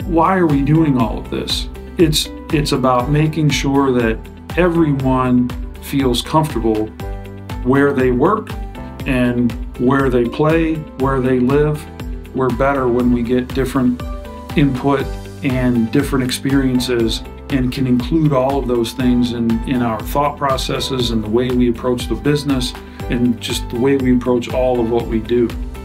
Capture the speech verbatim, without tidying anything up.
why are we doing all of this? It's, it's about making sure that everyone feels comfortable where they work and where they play, where they live. We're better when we get different input and different experiences and can include all of those things in, in our thought processes and the way we approach the business and just the way we approach all of what we do.